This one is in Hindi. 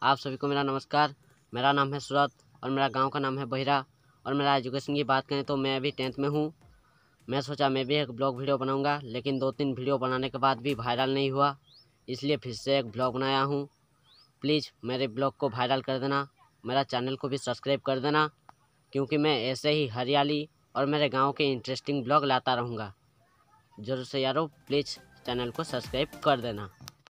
आप सभी को मेरा नमस्कार। मेरा नाम है सूरत और मेरा गांव का नाम है बहिरा। और मेरा एजुकेशन की बात करें तो मैं अभी 10th में हूँ। मैं सोचा मैं भी एक ब्लॉग वीडियो बनाऊंगा, लेकिन 2-3 वीडियो बनाने के बाद भी वायरल नहीं हुआ, इसलिए फिर से एक ब्लॉग बनाया हूँ। प्लीज़ मेरे ब्लॉग को वायरल कर देना, मेरा चैनल को भी सब्सक्राइब कर देना, क्योंकि मैं ऐसे ही हरियाली और मेरे गाँव के इंटरेस्टिंग ब्लॉग लाता रहूँगा। ज़रूर से यारो प्लीज़ चैनल को सब्सक्राइब कर देना।